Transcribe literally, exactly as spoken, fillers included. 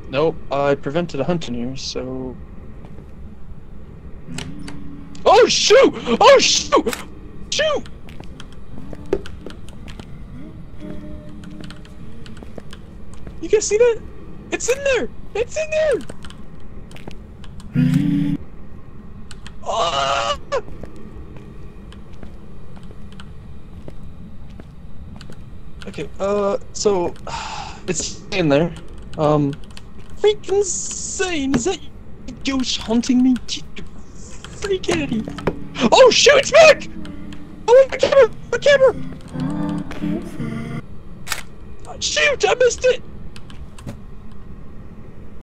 Nope, I prevented a hunt in here, so... Oh shoot! Oh shoot! Shoot! You guys see that? It's in there! It's in there! Ah! Okay, uh, so... It's in there. Um... Freaking insane! Is that ghost haunting me? Freak out of here! Oh shoot! It's back! Oh, my camera! My camera! Oh, shoot! I missed it!